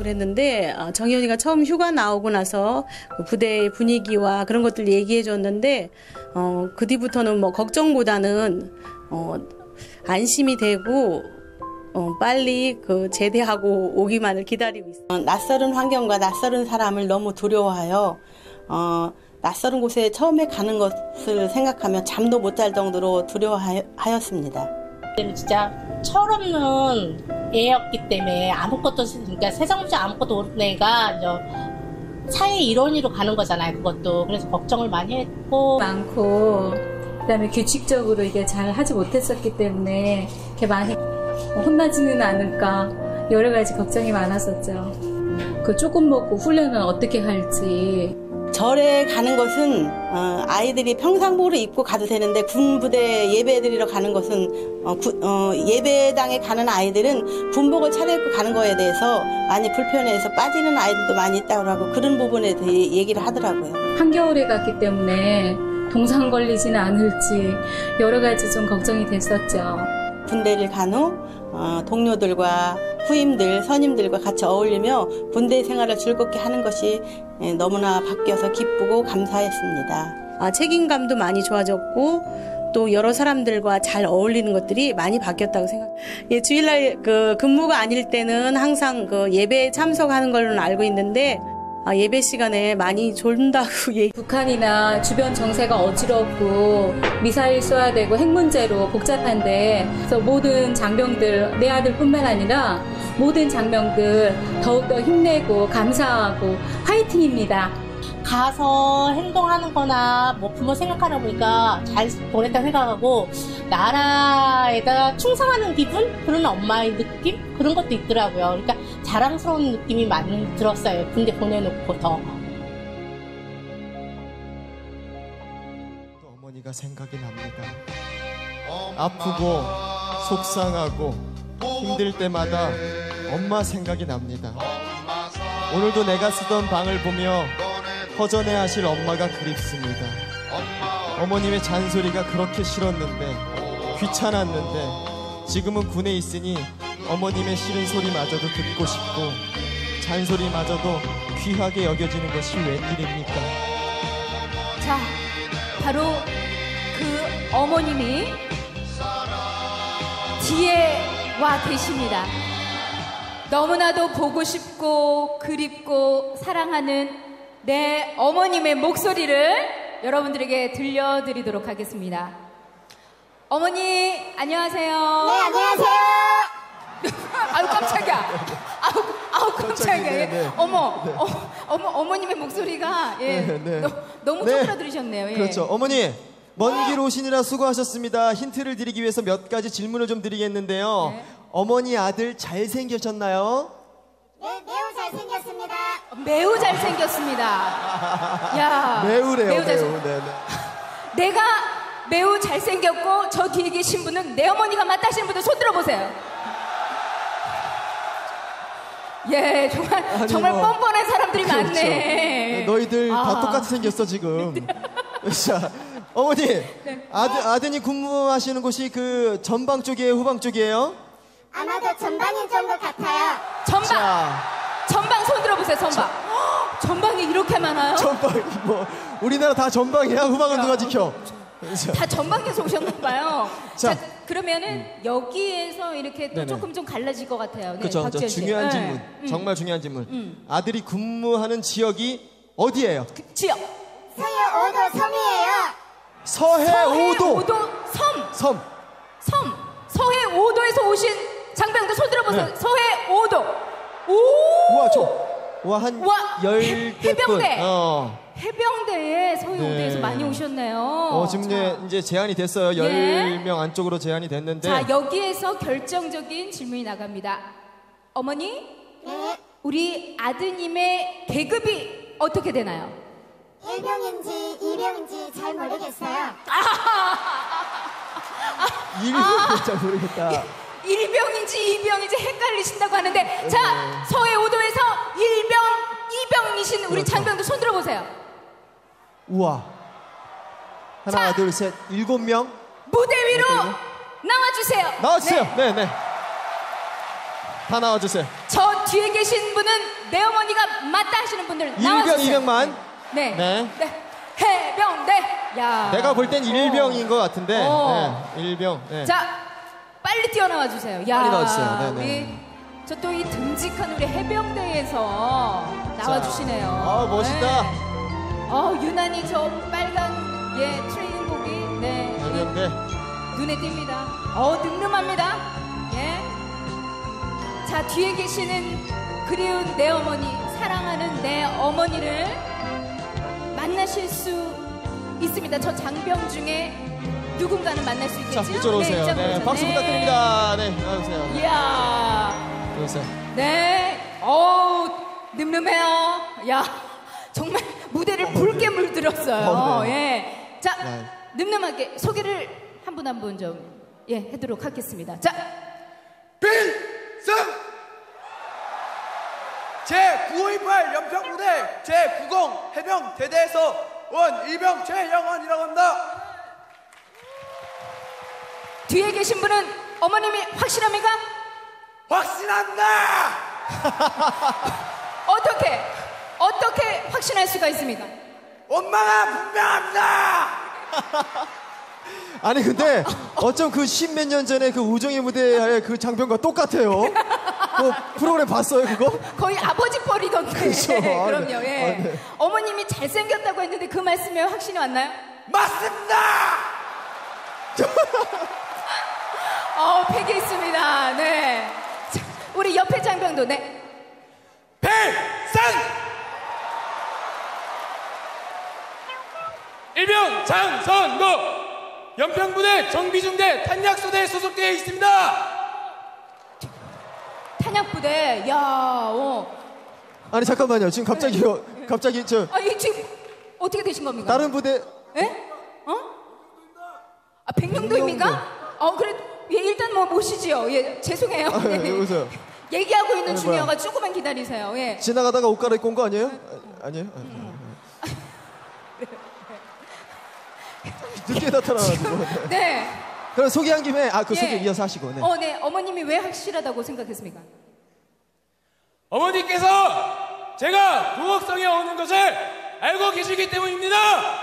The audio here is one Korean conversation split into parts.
기업을 했는데 정현이가 처음 휴가 나오고 나서 그 부대의 분위기와 그런 것들 얘기해 줬는데 그 뒤부터는 뭐 걱정보다는 안심이 되고 빨리 그 제대하고 오기만을 기다리고 있어요. 낯설은 환경과 낯설은 사람을 너무 두려워하여 낯설은 곳에 처음에 가는 것을 생각하면 잠도 못 잘 정도로 두려워하였습니다. 진짜 철없는 애였기 때문에 아무것도, 그러니까 세상 문제 아무것도 모르는 애가 사회 일원으로 가는 거잖아요, 그것도. 그래서 걱정을 많이 했고. 많고, 그다음에 규칙적으로 이게 잘 하지 못했었기 때문에 이렇게 많이 혼나지는 않을까, 여러 가지 걱정이 많았었죠. 그 조금 먹고 훈련은 어떻게 할지. 절에 가는 것은 아이들이 평상복을 입고 가도 되는데 군부대 예배 드리러 가는 것은 예배당에 가는 아이들은 군복을 차려입고 가는 거에 대해서 많이 불편해서 빠지는 아이들도 많이 있다고 하고 그런 부분에 대해 얘기를 하더라고요. 한겨울에 갔기 때문에 동상 걸리지는 않을지 여러 가지 좀 걱정이 됐었죠. 군대를 간 후 동료들과 후임들, 선임들과 같이 어울리며 군대 생활을 즐겁게 하는 것이 너무나 바뀌어서 기쁘고 감사했습니다. 책임감도 많이 좋아졌고 또 여러 사람들과 잘 어울리는 것들이 많이 바뀌었다고 생각해요. 주일날 그 근무가 아닐 때는 항상 그 예배에 참석하는 걸로는 알고 있는데 예배 시간에 많이 졸다고 북한이나 주변 정세가 어지럽고 미사일 쏘아야 되고 핵 문제로 복잡한데 그래서 모든 장병들, 내 아들뿐만 아니라 모든 장병들 더욱더 힘내고 감사하고 화이팅입니다. 가서 행동하는 거나 뭐 부모 생각하다 보니까 잘 보냈다 생각하고 나라에다 충성하는 기분? 그런 엄마의 느낌? 그런 것도 있더라고요. 그러니까 자랑스러운 느낌이 많이 들었어요. 군대 보내놓고 더. 또 어머니가 생각이 납니다. 아프고 속상하고 힘들 때마다 엄마 생각이 납니다. 오늘도 내가 쓰던 방을 보며 허전해 하실 엄마가 그립습니다. 어머님의 잔소리가 그렇게 싫었는데 귀찮았는데 지금은 군에 있으니 어머님의 싫은 소리마저도 듣고 싶고 잔소리마저도 귀하게 여겨지는 것이 웬일입니까? 자, 바로 그 어머님이 뒤에 와 계십니다. 너무나도 보고 싶고 그립고 사랑하는 내 어머님의 목소리를 여러분들에게 들려드리도록 하겠습니다. 어머니 안녕하세요. 네, 안녕하세요. 아유 깜짝이야. 아우 깜짝이야. 네, 네. 어머님의 목소리가 너무 네. 쪼그라들으셨네요. 예. 그렇죠. 어머니 먼 길 오시느라 수고하셨습니다. 힌트를 드리기 위해서 몇 가지 질문을 좀 드리겠는데요. 네. 어머니 아들 잘생기셨나요? 네, 매우 잘생겼습니다. 매우 잘생겼습니다. 야, 매우래요. 매우 네네. 내가 매우 잘생겼고 저 뒤에 계신 분은 내 어머니가 맞다 하시는 분들 손 들어보세요. 예, 정말 뭐, 뻔뻔한 사람들이 그렇죠. 많네. 너희들 다 똑같이 생겼어 지금. 자, 어머니 네. 아드님 근무하시는 곳이 그 전방 쪽이에요, 후방 쪽이에요? 아마도 전방인 정도 같아요. 전방 손 들어보세요. 전방이 이렇게 많아요? 전방 뭐 우리나라 다 전방이야? 후방은 누가 지켜? 다 전방에서 오셨나봐요. 자, 그러면은 여기에서 이렇게 또 네네. 조금 좀 갈라질 것 같아요. 네, 그렇죠. 박지현 씨. 중요한 네. 질문. 정말 중요한 질문. 아들이 근무하는 지역이 어디예요? 지역. 서해 5도 섬이에요. 서해 5도. 섬. 서해 5도에서 오신 장병들 손 들어보세요. 네. 서해 5도. 우와, 한 열대 해병대. 분. 해병대에 서해 네. 5도에서 많이 오셨네요. 지금 이제 제한이 됐어요. 10명 안쪽으로 제한이 됐는데. 자, 여기에서 결정적인 질문이 나갑니다. 어머니, 네, 우리 아드님의 계급이 어떻게 되나요? 1병인지 2병인지 잘 모르겠어요. 이름을 잘 모르겠다. 1병인지 2병인지 헷갈리신다고 하는데 자, 서해 5도에서 1병, 2병이신 우리 그렇죠. 장병들 손 들어보세요. 우와. 하나, 자, 둘, 셋, 7명. 무대 위로 나와주세요. 나와주세요. 네. 네. 다 나와주세요. 저 뒤에 계신 분은 내 어머니가 맞다 하시는 분들 나와주세요. 이병만. 네. 네. 네. 해병대. 야. 내가 볼 땐 일병인 것 같은데. 네, 일병. 네. 자, 빨리 뛰어나와 주세요. 야. 빨리 나와주세요. 네, 네. 우리 저 또 이 듬직한 우리 해병대에서 나와주시네요. 아, 멋있다. 네. 유난히 저 빨간 트레이닝복이 네. 해병대. 눈에 띕니다. 늠름합니다. 예. 자, 뒤에 계시는 그리운 내 어머니, 사랑하는 내 어머니를 만나실 수 있습니다. 저 장병 중에 누군가는 만날 수 있겠죠? 자, 이쪽으로 오세요. 이쪽으로 네, 오세요. 박수 네. 부탁드립니다. 네, 나오세요. 이야. 오세요. 네. 늠름해요. 야, 정말 무대를 붉게 물들었어요. 네. 예. 자, 네. 늠름하게 소개를 한 분 한 분 좀 해도록 하겠습니다. 자, 필승! 제958 연평부대 제90 해병 대대에서 온 일병 최영원이라고 합니다. 뒤에 계신 분은 어머님이 확실합니까? 확신한다! 어떻게 확신할 수가 있습니까? 엄마가 분명합니다! 아니 근데 어쩜 그 십몇 년 전에 그 우정의 무대의 그 장면과 똑같아요. 그 프로그램 봤어요 그거? 거의 아버지 뻘이던데. 그렇죠. 아, 그럼요. 네. 예. 아, 네. 어머님이 잘생겼다고 했는데 그 말씀에 확신이 왔나요? 맞습니다! 패기 있습니다. 네. 자, 우리 옆에 장병도 네. 필승! 일병 장선도 연평부대 정비중대 탄약소대에 소속되어 있습니다. 탄약부대. 야, 아니 잠깐만요. 지금 갑자기 저 이 지금 어떻게 되신 겁니까? 다른 부대 예? 백령도입니까? 그래. 일단 모시지요. 죄송해요. 여기서요. 얘기하고 있는 뭐야. 중이어가 조금만 기다리세요. 예. 지나가다가 옷 갈아입고 온 거 아니에요? 아니에요? 늦게 나타나가지고. 네. 그럼 소개한 김에 그 예. 소개 이어서 하시고. 네. 네. 어머님이 왜 확실하다고 생각했습니까? 어머니께서 제가 부곡성에 오는 것을 알고 계시기 때문입니다.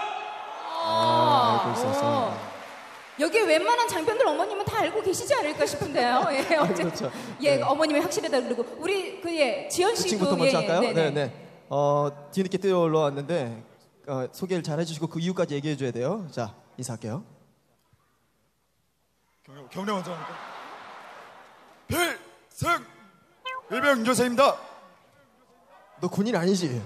알고 있어서. 여기 웬만한 장병들 어머님은 다 알고 계시지 않을까 싶은데요. 예, 그렇죠. 어머님이 확실하다 그러고 우리 지연 씨도 지금부터 먼저 할까요? 네. 네. 뒤늦게 뛰어올라왔는데 소개를 잘 해주시고 그 이유까지 얘기해줘야 돼요. 자, 인사할게요. 경례 먼저 합니까? 필승! 일병 요새입니다. 너 군인 아니지?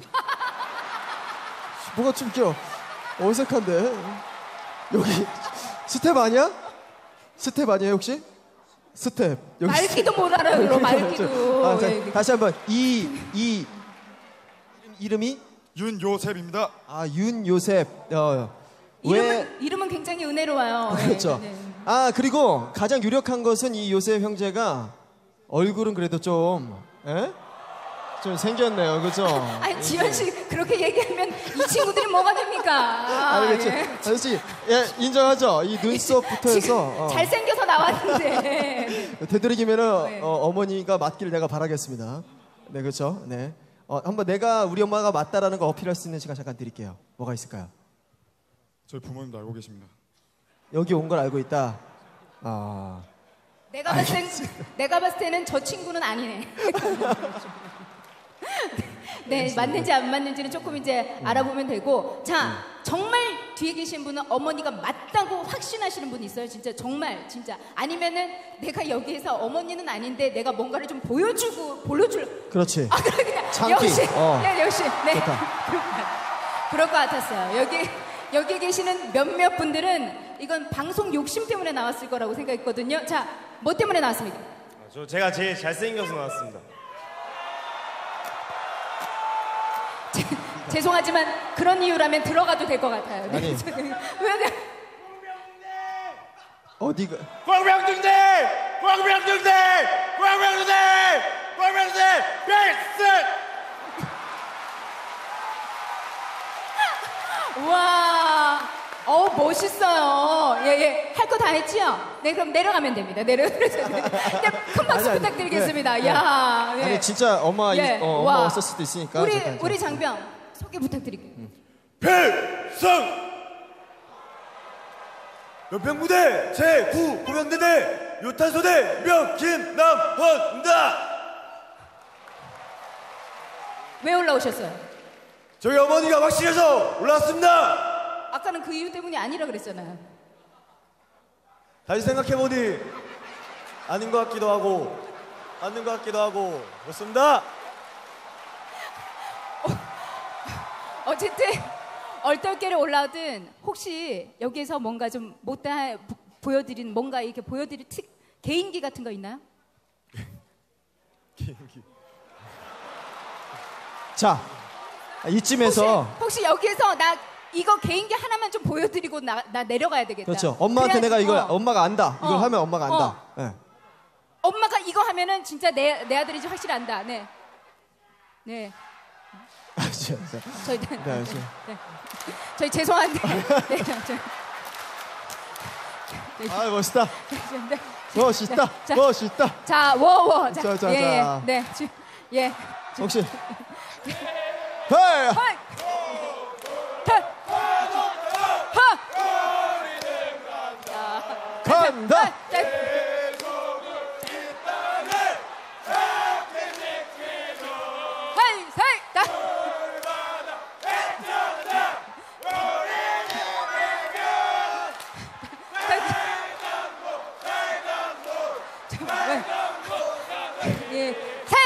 뭐가 좀 껴? 어색한데? 여기 스텝 아니야? 스텝 아니에요 혹시? 스텝 여기 말기도 못 알아요. 말기도. 자, 다시 한번 이름이 윤요셉입니다. 윤요셉. 왜? 이름은 굉장히 은혜로워요. 그렇죠. 네. 그리고 가장 유력한 것은 이 요셉 형제가 얼굴은 그래도 좀 생겼네요, 그죠? 아니 지연 씨 그렇게 얘기하면 이 친구들이 뭐가 됩니까? 알겠지? 아저씨, 인정하죠? 이 눈썹부터 해서 잘생겨서 나왔는데 되도록이면은 어머니가 맞기를 내가 바라겠습니다. 네, 그렇죠? 네. 한번 내가 우리 엄마가 맞다라는 거 어필할 수 있는 시간 잠깐 드릴게요. 뭐가 있을까요? 저희 부모님도 알고 계십니다. 여기 온 걸 알고 있다. 내가 봤을 때는 저 친구는 아니네. 네, 맞는지 안 맞는지는 조금 이제 알아보면 되고. 자, 정말 뒤에 계신 분은 어머니가 맞다고 확신하시는 분 있어요? 진짜 정말 진짜 아니면은 내가 여기에서 어머니는 아닌데 내가 뭔가를 좀 보여줄. 그렇지. 그냥 참기. 역시. 네, 역시. 네. 좋다. 그럴 것 같았어요. 여기 계시는 몇몇 분들은 이건 방송 욕심 때문에 나왔을 거라고 생각했거든요. 자, 뭐 때문에 나왔습니까? 제가 제일 잘생겨서 나왔습니다. 죄송하지만 그런 이유라면 들어가도 될 것 같아요. 아니. 왜? 어디가? 광명중대 필승! 와, 멋있어요. 예, 예. 할 거 다 했지요? 네, 그럼 내려가면 됩니다. 내려가셔도 됩니다. 네, 큰 박수 아니, 부탁드리겠습니다. 네. 야, 네. 아니 진짜 엄마 예. 엄마 와. 왔을 수도 있으니까. 우리 장병 소개 부탁드릴게요. 필승 연평부대 제9 구명대대 요탄소대 명 김남헌입니다. 왜 올라오셨어요? 저희 어머니가 확실해서 올라왔습니다. 아까는 그 이유 때문이 아니라 그랬잖아요. 다시 생각해보니 아닌 것 같기도 하고 맞는 것 같기도 하고 그렇습니다. 어쨌든 얼떨결에 올라오든 혹시 여기에서 뭔가 좀 못다 보여드린 뭔가 이렇게 보여드릴 개인기 같은 거 있나요? 개인기. 자, 이쯤에서 혹시 여기에서 나 이거 개인기 하나만 좀 보여드리고 나 내려가야 되겠다. 그렇죠. 엄마한테 그래야지, 내가 이걸 엄마가 안다. 이걸 하면 엄마가 안다. 어. 네. 엄마가 이거 하면은 진짜 내 아들이지 확실히 안다. 네. 네. 저희 네, 네. 저희 죄송한데. 네, 아 멋있다. 네. 멋있다. 자, 멋있다. 자, 워워. 자, 예, 예. 자. 네. 예. 혹시 헤이! 헤이! 간다. 예.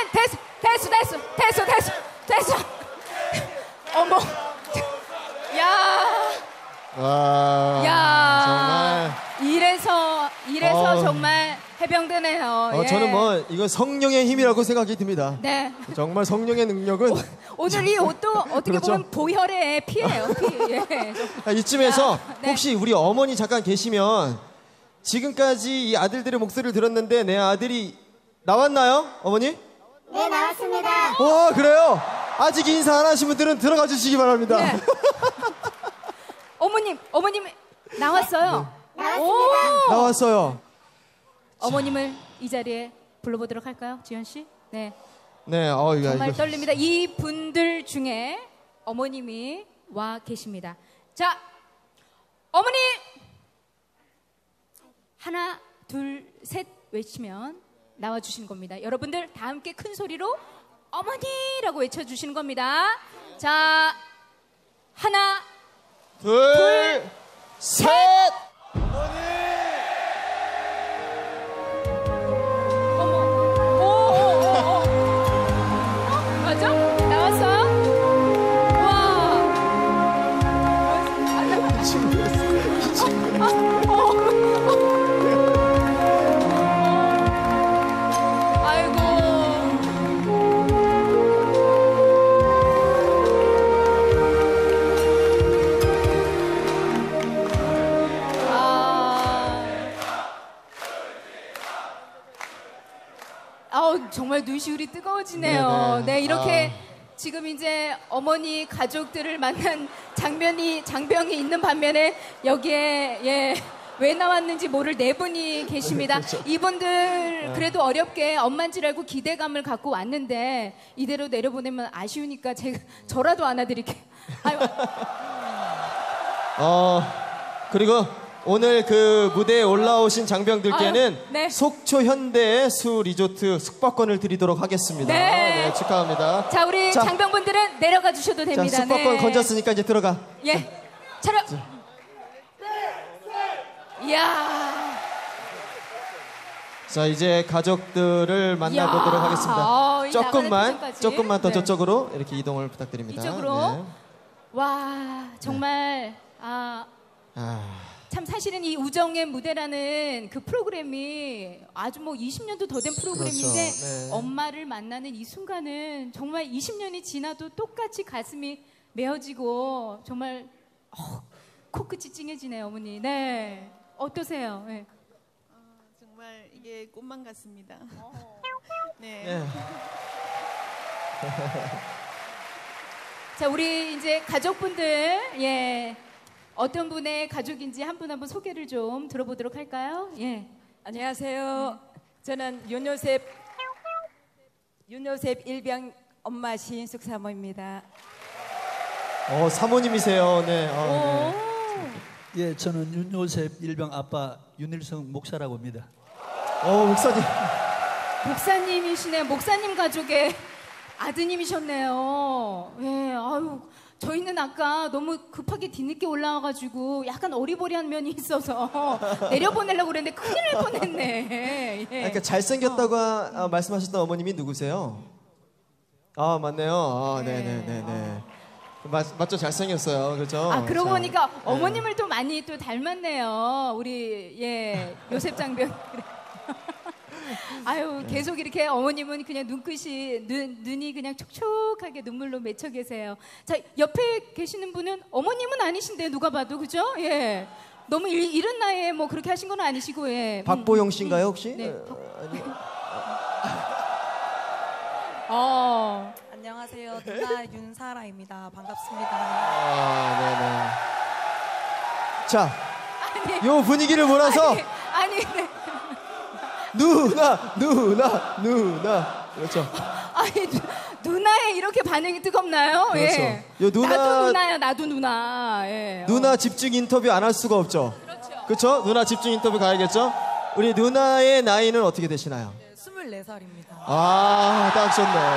됐어. 어머. 와. 야. 이래서 정말 해병대네요. 예. 저는 뭐 이건 성령의 힘이라고 생각이 듭니다. 네. 정말 성령의 능력은 오늘 이 옷도 어떻게 그렇죠? 보면 보혈의 피예요. 피. 예. 이쯤에서 네. 혹시 우리 어머니 잠깐 계시면 지금까지 이 아들들의 목소리를 들었는데 내 아들이 나왔나요? 어머니? 네, 나왔습니다. 와 그래요? 아직 인사 안 하신 분들은 들어가 주시기 바랍니다. 네. 어머님 나왔어요. 나왔습니다. 나왔어요. 어머님을 이 자리에 불러보도록 할까요, 지현 씨? 네. 네, 정말 떨립니다. 이 분들 중에 어머님이 와 계십니다. 자, 어머니 하나, 둘, 셋 외치면 나와 주시는 겁니다. 여러분들 다 함께 큰 소리로 어머니라고 외쳐주시는 겁니다. 자, 하나, 둘, 셋. 맞아? 나왔어요? 와. 아이고. 정말 눈시울이 뜨거워지네요. 네네. 네, 이렇게 지금 이제 어머니 가족들을 만난 장병이 있는 반면에 여기에 왜 나왔는지 모를 네 분이 계십니다. 그렇죠. 이분들 그래도 어렵게 엄마인 줄 알고 기대감을 갖고 왔는데 이대로 내려보내면 아쉬우니까 저라도 안아드릴게요. 아유. 그리고 오늘 그 무대에 올라오신 장병들께는 네. 속초 현대 수 리조트 숙박권을 드리도록 하겠습니다. 네. 축하합니다. 자, 우리 장병분들은 내려가 주셔도 됩니다. 자, 숙박권 네. 건졌으니까 이제 들어가. 예. 차려. 이야. 자, 이제 가족들을 만나보도록 이야. 하겠습니다. 이 나가는 표정까지. 조금만 더 네. 저쪽으로 이렇게 이동을 부탁드립니다. 이쪽으로. 네. 와, 정말 참 사실은 이 우정의 무대라는 그 프로그램이 아주 뭐 20년도 더 된 프로그램인데 그렇죠. 네. 엄마를 만나는 이 순간은 정말 20년이 지나도 똑같이 가슴이 메어지고 정말 코끝이 찡해지네요, 어머니. 네. 어떠세요? 네. 정말 이게 꿈만 같습니다. 네. 네. 자, 우리 이제 가족분들, 예. 어떤 분의 가족인지 한 분 한 분 소개를 좀 들어보도록 할까요? 예. 안녕하세요. 저는 윤요셉 일병 엄마 신숙 사모입니다. 사모님이세요. 네. 예, 저는 윤요셉 일병 아빠 윤일성 목사라고 합니다. 목사님. 목사님이시네. 목사님 가족의 아드님이셨네요. 예, 아유, 저희는 아까 너무 급하게 뒤늦게 올라와가지고 약간 어리버리한 면이 있어서 내려보내려고 그랬는데 큰일 날 뻔했네. 예. 그러니까 잘생겼다고 말씀하셨던 어머님이 누구세요? 아, 맞네요. 네네네네. 맞죠? 잘생겼어요. 그렇죠? 아, 그러고 보니까 어머님을 또 많이 또 닮았네요. 우리, 요셉 장병. 아유, 계속 이렇게 어머님은 그냥 눈이 그냥 촉촉하게 눈물로 맺혀 계세요. 자, 옆에 계시는 분은 어머님은 아니신데, 누가 봐도, 그죠? 예. 너무 이른 나이에 뭐 그렇게 하신 건 아니시고, 예. 박보영 씨인가요, 혹시? 네. 안녕하세요. 누나 윤사라입니다. 반갑습니다. 네네. 자, 요 분위기를 몰아서. 아니. 누나. 그렇죠. 아니, 누나의 이렇게 반응이 뜨겁나요? 그렇죠. 예. 요 나도 누나야, 나도 누나. 예. 누나 집중 인터뷰 안 할 수가 없죠. 그렇죠. 누나 집중 인터뷰 가야겠죠. 우리 누나의 나이는 어떻게 되시나요? 네, 24살입니다. 딱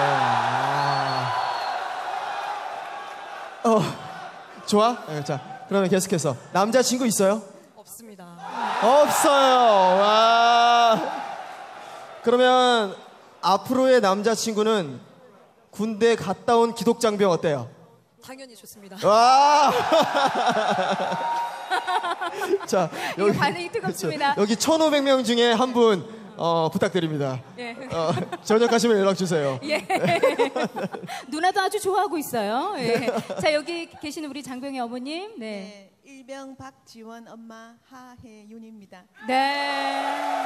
좋네. 좋아? 자, 그러면 계속해서 남자친구 있어요? 없습니다. 없어요. 와. 그러면 앞으로의 남자친구는 군대 갔다 온 기독장병 어때요? 당연히 좋습니다. 와. 자, 여기 반응이 뜨겁습니다. 그렇죠. 여기 1,500명 중에 한 분 부탁드립니다. 예. 전역하시면 연락 주세요. 예. 누나도 아주 좋아하고 있어요. 예. 자, 여기 계시는 우리 장병의 어머님. 네. 일병 박지원 엄마 하혜윤입니다. 네.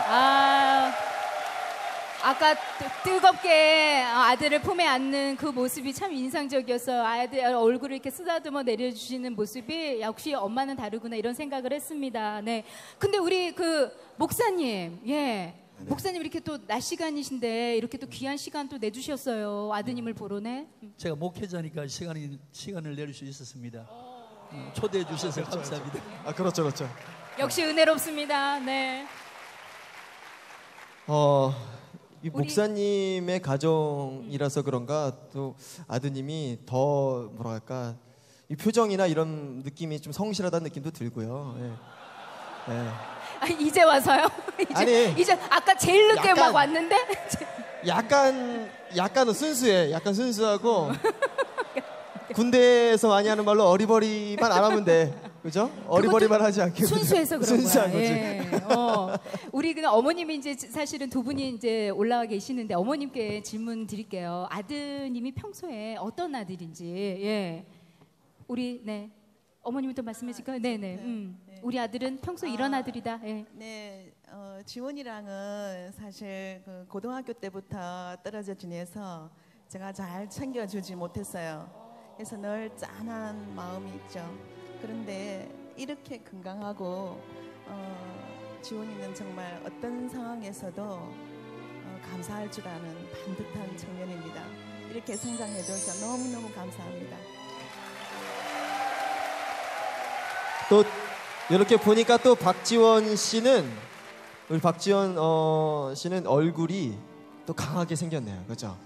아까 뜨겁게 아들을 품에 안는 그 모습이 참 인상적이었어요. 아들 얼굴을 이렇게 쓰다듬어 내려주시는 모습이 역시 엄마는 다르구나 이런 생각을 했습니다. 네. 근데 우리 그 목사님, 목사님 이렇게 또 낮 시간이신데 이렇게 또 귀한 시간 또 내주셨어요. 아드님을 보러네. 제가 목회자니까 시간을 낼 수 있었습니다. 초대해 주셔서 감사합니다. 그렇죠. 역시 은혜롭습니다. 네. 이 목사님의 가정이라서 그런가 또 아드님이 더 뭐랄까 이 표정이나 이런 느낌이 좀 성실하다는 느낌도 들고요. 이제 와서요? 이제 아까 제일 늦게 약간, 막 왔는데? 약간은 순수해. 약간 순수하고 군대에서 많이 하는 말로 어리버리만 안 하면 돼. 그죠? 어리버리만 하지 않게. 순수해서 그런 순수한 거야. 거지. 우리 그냥 어머님이 이제 사실은 두 분이 이제 올라와 계시는데 어머님께 질문 드릴게요. 아드님이 평소에 어떤 아들인지. 우리 어머님부터 말씀해 주실까요? 네네. 우리 아들은 평소 이런 아들이다. 지원이랑은 사실 그 고등학교 때부터 떨어져 지내서 제가 잘 챙겨주지 못했어요. 그래서 늘 짠한 마음이 있죠. 그런데 이렇게 건강하고 지원이는 정말 어떤 상황에서도 감사할 줄 아는 반듯한 청년입니다. 이렇게 성장해줘서 너무너무 감사합니다. 또 이렇게 보니까 또 박지원 씨는 우리 박지원 씨는 얼굴이 또 강하게 생겼네요. 그렇죠?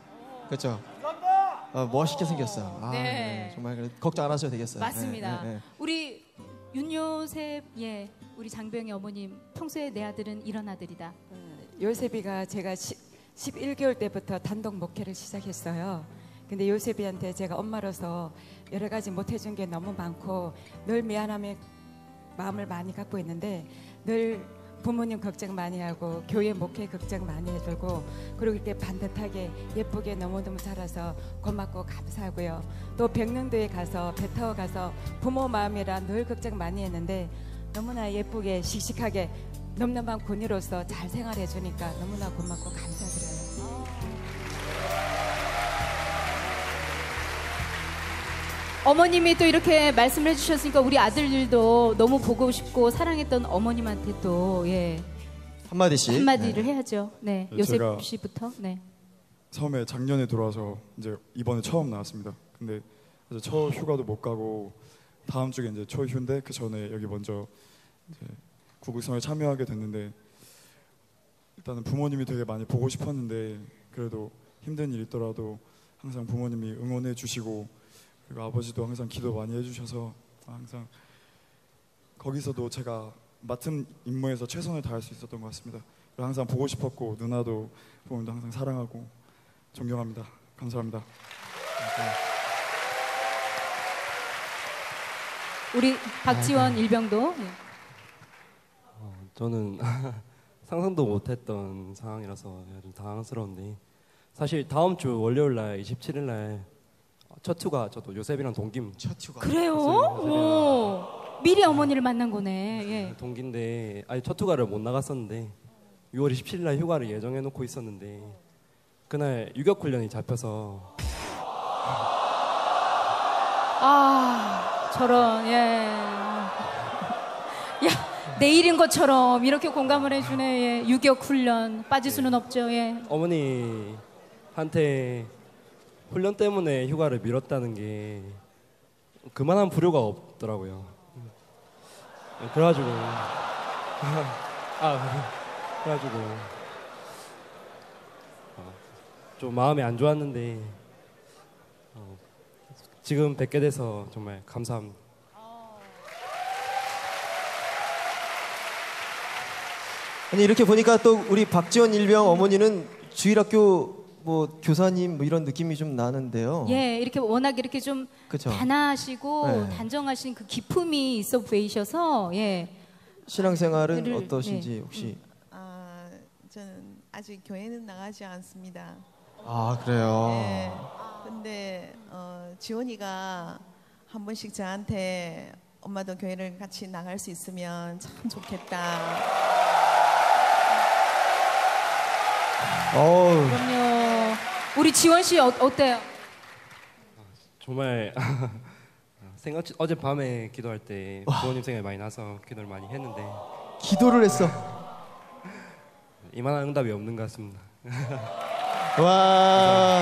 멋있게 생겼어요. 정말 걱정 안 하셔도 되겠어요. 맞습니다. 우리 윤요셉 우리 장병의 어머님 평소에 내 아들은 이런 아들이다. 요셉이가 제가 11개월 때부터 단독 목회를 시작했어요. 근데 요셉이한테 제가 엄마로서 여러 가지 못 해준 게 너무 많고 늘 미안함에 마음을 많이 갖고 있는데 늘 부모님 걱정 많이 하고 교회 목회 걱정 많이 해주고 그리고 이렇게 반듯하게 예쁘게 너무너무 살아서 고맙고 감사하고요. 또 백령도에 가서 배 타고 가서 부모 마음이라 늘 걱정 많이 했는데 너무나 예쁘게 씩씩하게 넘넘한 군인으로서 잘 생활해 주니까 너무나 고맙고 감사드려요. 어머님이 또 이렇게 말씀을 해주셨으니까 우리 아들들도 너무 보고 싶고 사랑했던 어머님한테 또 예. 한마디씩 한마디를 해야죠. 네, 요셉 제가 씨부터. 네. 처음에 작년에 들어와서 이제 이번에 처음 나왔습니다. 근데 이제 첫 휴가도 못 가고 다음 주에 이제 첫 휴인데 그 전에 여기 먼저 이제 구국성에 참여하게 됐는데 일단은 부모님이 되게 많이 보고 싶었는데 그래도 힘든 일 있더라도 항상 부모님이 응원해 주시고 그리고 아버지도 항상 기도 많이 해주셔서 항상 거기서도 제가 맡은 임무에서 최선을 다할 수 있었던 것 같습니다. 항상 보고 싶었고 누나도 부모님도 항상 사랑하고 존경합니다. 감사합니다. 우리 박지원 일병도. 예. 저는 상상도 못했던 상황이라서 좀 당황스러운데 사실 다음 주 월요일 날 27일 날 첫 휴가 저도 요셉이랑 동김. 첫 휴가. 그래요? 오. 미리 어머니를 만난 거네. 예. 동기인데 아니 첫 휴가를 못 나갔었는데 6월 27일 날 휴가를 예정해 놓고 있었는데 그날 유격 훈련이 잡혀서 아 저런 예. 야 내일인 것처럼 이렇게 공감을 해주네. 예. 유격 훈련 빠질 수는 없죠. 예. 어머니한테 훈련 때문에 휴가를 미뤘다는 게 그만한 불효가 없더라고요. 그래가지고 그래가지고 좀 마음이 안 좋았는데 지금 뵙게 돼서 정말 감사합니다. 아니 이렇게 보니까 또 우리 박지원 일병 어머니는 주일학교 뭐 교사님 뭐 이런 느낌이 좀 나는데요. 예, 이렇게 워낙 이렇게 좀 그쵸? 단아하시고 네. 단정하신 그 기품이 있어 보이셔서 예. 신앙생활은 어떠신지 혹시? 저는 아직 교회는 나가지 않습니다. 아 그래요. 네. 근데 지원이가 한 번씩 저한테 엄마도 교회를 같이 나갈 수 있으면 참 좋겠다. 그럼요. 우리 지원 씨 어때요? 정말 어젯밤에 기도할 때 부모님 생각이 많이 나서 기도를 많이 했는데 기도를 했어. 이만한 응답이 없는 것 같습니다. 와.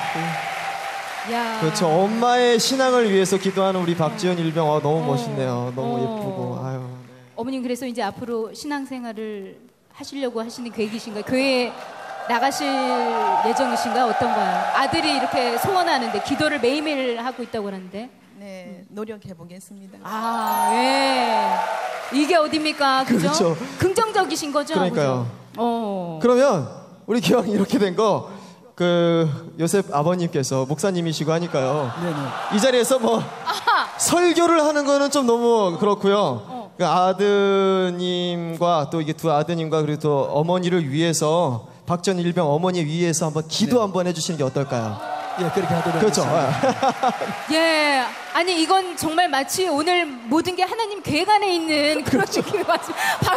야. 그렇죠. 엄마의 신앙을 위해서 기도하는 우리 박지원 일병 너무 멋있네요. 너무 예쁘고. 아유. 네. 어머님 그래서 이제 앞으로 신앙생활을 하시려고 하시는 계획이신가요? 교회에 나가실 예정이신가? 어떤가요? 아들이 이렇게 소원하는데 기도를 매일매일 하고 있다고 하는데. 네, 노력해 보겠습니다. 아, 예. 이게 어딥니까? 그죠? 그렇죠. 긍정적이신 거죠? 그러니까요. 그죠? 그러면 우리 기왕 이렇게 된 거 요셉 아버님께서 목사님이시고 하니까요. 네네. 이 자리에서 뭐 설교를 하는 거는 좀 너무 그렇고요. 그 아드님과 또 이게 두 아드님과 그리고 또 어머니를 위해서 박전 일병 어머니 위해서 한번 기도 한번 해주시는 게 어떨까요? 예, 그렇게 하도록 그렇죠. 하겠습니다. 예. 아니 이건 정말 마치 오늘 모든 게 하나님 계획 안에 있는 그런 느낌이 맞지.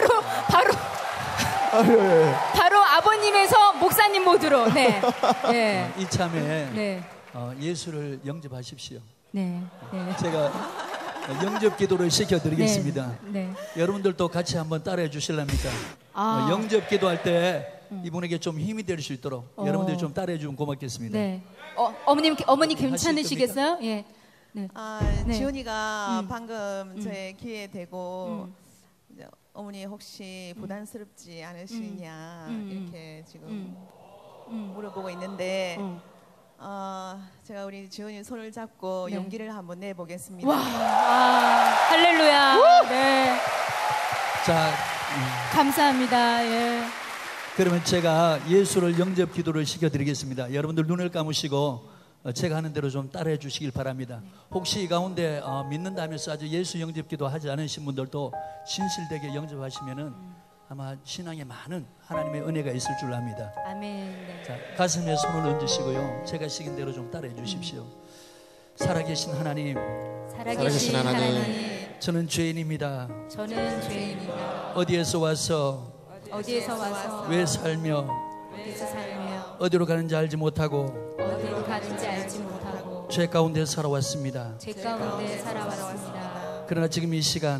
바로 아버님에서 목사님 모드로. 네. 네. 이참에 네. 예수를 영접하십시오. 네. 네. 제가 영접 기도를 시켜드리겠습니다. 네. 여러분들도 같이 한번 따라해 주실랍니까? 영접 기도할 때 이분에게 좀 힘이 될 수 있도록 여러분들이 좀 따라해 주면 고맙겠습니다. 네. 어머니 괜찮으시겠어요? 예. 네. 네. 지원이가 방금 저의 귀에 대고 어머니 혹시 부담스럽지 않으시냐 이렇게 지금 물어보고 있는데 제가 우리 지원이 손을 잡고 용기를 한번 내보겠습니다. 와, 할렐루야. 네. 자, 감사합니다. 예. 그러면 제가 예수를 영접 기도를 시켜드리겠습니다. 여러분들 눈을 감으시고 제가 하는 대로 좀 따라해 주시길 바랍니다. 혹시 이 가운데 믿는다면서 아주 예수 영접 기도 하지 않으신 분들도 진실되게 영접하시면은 아마 신앙에 많은 하나님의 은혜가 있을 줄 압니다. 아멘. 네. 자, 가슴에 손을 얹으시고요. 제가 시킨 대로 좀 따라해 주십시오. 살아계신 하나님, 살아계신 하나님, 저는 죄인입니다. 저는 죄인입니다. 어디에서 와서 왜 살며 어디서 살며 어디로 가는지 알지 못하고 어디로 가는지 알지 못하고 죄 가운데 살아왔습니다. 죄 가운데 살아왔습니다. 그러나 지금 이 시간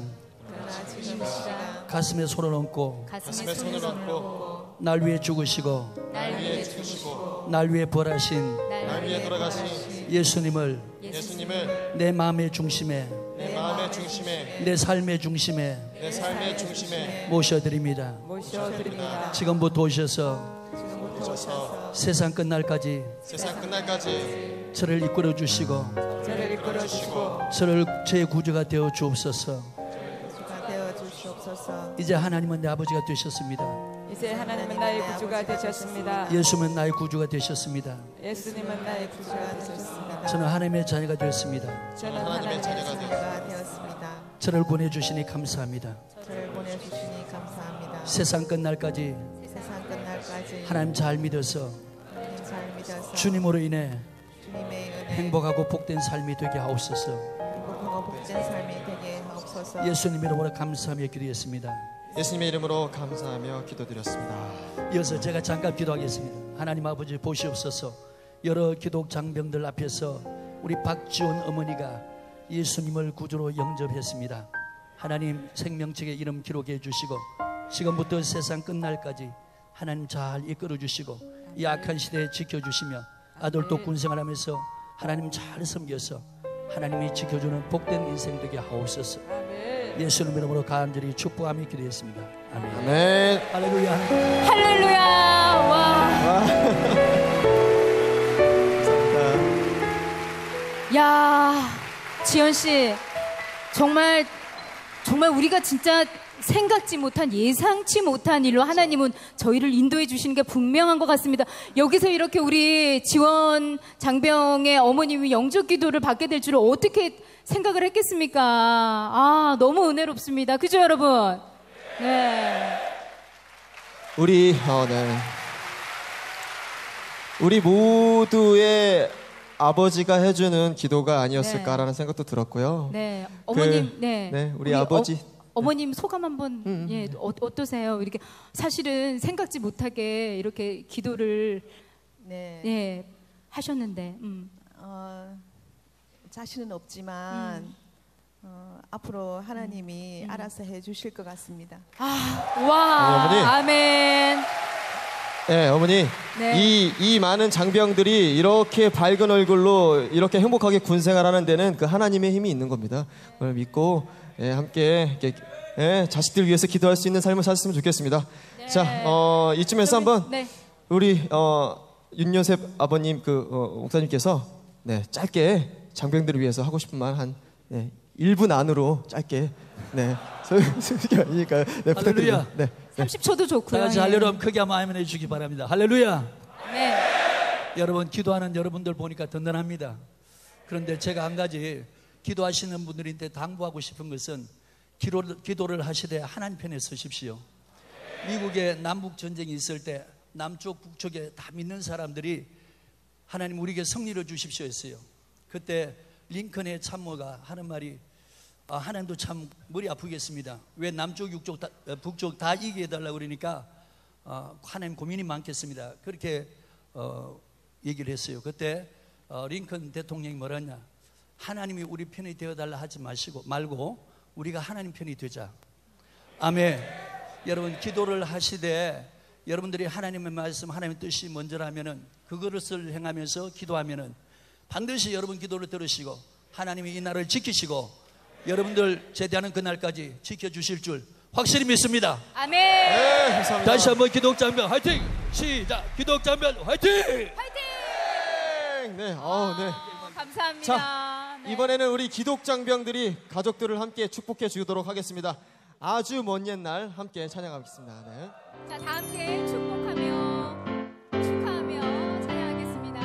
가슴에 손을 얹고 가슴에 손을 얹고 날 위해 죽으시고 날 위해 주시고 날 위해 벌하신 날 위해 돌아가신 예수님을 내 마음의 중심에 내 마음의 중심에 내 삶의 중심에 내 삶의 중심에 모셔드립니다. 지금부터 오셔서 세상 끝날까지 저를 이끌어 주시고 저를 제 구주가 되어 주옵소서. 이제 하나님은 내 아버지가 되셨습니다. 이제 하나님은 나의 구주가 되셨습니다. 예수님은 나의 구주가 되셨습니다. 예수님은 나의 구주가 되셨습니다. 저는 하나님의 자녀가 되었습니다. 저는 하나님의 자녀가 되었습니다. 저를 보내주시니 감사합니다. 저를 보내주시니 감사합니다. 세상 끝날까지 세상 끝날까지 하나님 잘 믿어서 하나님 잘 믿어서 주님으로 인해 주님의 은혜 행복하고 복된 삶이 되게 하옵소서. 행복하고 복된 삶이 되게 하옵소서. 예수님 이름으로 감사하며 기도했습니다. 예수님의 이름으로 감사하며 기도드렸습니다. 이어서 제가 잠깐 기도하겠습니다. 하나님 아버지 보시옵소서. 여러 기독 장병들 앞에서 우리 박지원 어머니가 예수님을 구주로 영접했습니다. 하나님 생명책에 이름 기록해 주시고 지금부터 세상 끝날까지 하나님 잘 이끌어 주시고 이 악한 시대에 지켜주시며 아들도 군생활하면서 하나님 잘 섬겨서 하나님이 지켜주는 복된 인생 되게 하옵소서. 예수님 이름으로 간절히 축복하며 기도했습니다. 아멘. 아멘. 할렐루야. 할렐루야. 와. 야, 지연 씨, 정말 우리가 진짜 생각지 못한, 예상치 못한 일로 하나님은 저희를 인도해 주시는 게 분명한 것 같습니다. 여기서 이렇게 우리 지원 장병의 어머님이 영접 기도를 받게 될 줄을 어떻게 생각을 했겠습니까? 아, 너무 은혜롭습니다. 그죠, 여러분? 네. 우리 모두의 아버지가 해주는 기도가 아니었을까라는 생각도 들었고요. 네, 어머님, 우리 아버지. 어머님 소감 한번 어떠세요? 이렇게 사실은 생각지 못하게 이렇게 기도를 하셨는데 자신은 없지만 앞으로 하나님이 알아서 해주실 것 같습니다. 와, 어머니. 아멘. 네, 어머니. 네. 이 많은 장병들이 이렇게 밝은 얼굴로 이렇게 행복하게 군생활하는 데는 그 하나님의 힘이 있는 겁니다. 그걸 믿고 함께 이렇게, 자식들 위해서 기도할 수 있는 삶을 살았으면 좋겠습니다. 네. 자, 이쯤에서 한번 우리 윤요셉 아버님 목사님께서 짧게 장병들을 위해서 하고 싶은 말 한 1분 안으로 짧게 소개하니까 부탁드립니다. 30초도 좋고요. 다 같이 할렐루야 크게 한번 아멘 해주시기 바랍니다. 할렐루야. 네. 여러분 기도하는 여러분들 보니까 든든합니다. 그런데 제가 한 가지 기도하시는 분들한테 당부하고 싶은 것은 기도를 하시되 하나님 편에 서십시오. 미국에 남북 전쟁이 있을 때 남쪽 북쪽에 다 믿는 사람들이 하나님 우리에게 승리를 주십시오 했어요. 그때 링컨의 참모가 하는 말이 하나님도 참 머리 아프겠습니다. 왜 남쪽 북쪽 다 이기게 해달라고 그러니까 하나님 고민이 많겠습니다. 그렇게 얘기를 했어요. 그때 링컨 대통령이 뭐랬냐, 하나님이 우리 편이 되어달라 하지 말고 우리가 하나님 편이 되자. 아멘. 여러분 기도를 하시되 여러분들이 하나님의 말씀, 하나님의 뜻이 먼저라면은 그것을 행하면서 기도하면은 반드시 여러분 기도를 들으시고 하나님이 이 나라를 지키시고 여러분들 제대하는 그날까지 지켜주실 줄 확실히 믿습니다. 아멘. 네, 감사합니다. 다시 한번 기독장병 화이팅! 시작! 기독장병 화이팅! 네, 감사합니다. 자, 이번에는 우리 기독장병들이 가족들을 함께 축복해 주도록 하겠습니다. 아주 먼 옛날 함께 찬양하겠습니다. 네. 자, 다 함께 축복하며 축하하며 찬양하겠습니다.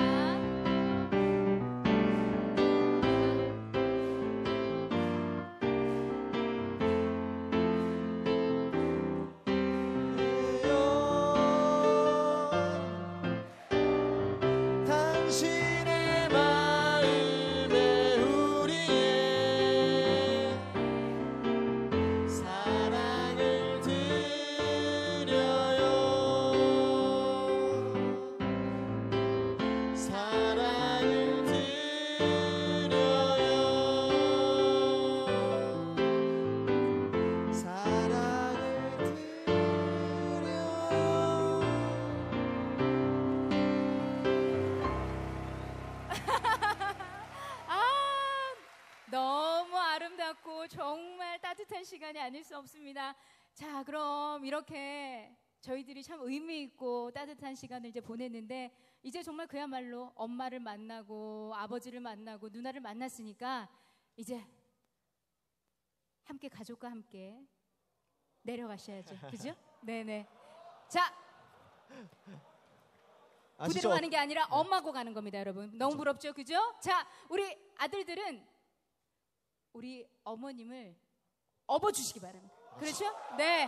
당신의 마음에 우리의 사랑을 드려요. 따뜻한 시간이 아닐 수 없습니다. 자, 그럼 이렇게 저희들이 참 의미 있고 따뜻한 시간을 이제 보냈는데 이제 정말 그야말로 엄마를 만나고 아버지를 만나고 누나를 만났으니까 이제 함께 가족과 함께 내려가셔야죠. 그죠? 네네. 자, 부대로 가는 게 아니라 엄마고 가는 겁니다, 여러분. 너무 부럽죠? 그죠? 자, 우리 아들들은 우리 어머님을 업어주시기 바랍니다. 그렇죠? 네.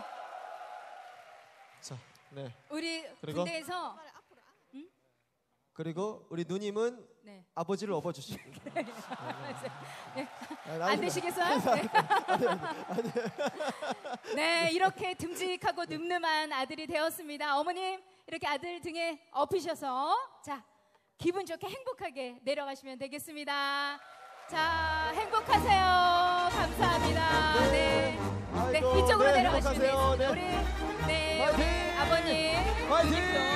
자, 네. 우리 그리고? 군대에서 그리고 우리 누님은 네. 아버지를 업어주시고. 네. 안 되시겠어요? 네. 네, 이렇게 듬직하고 늠름한 아들이 되었습니다. 어머님, 이렇게 아들 등에 업히셔서 자, 기분 좋게 행복하게 내려가시면 되겠습니다. 자, 행복하세요. 감사합니다. 네. 아이고, 네, 이쪽으로 네, 내려가시면 행복하세요. 되겠습니다. 네. 우리 아버님. 화이팅!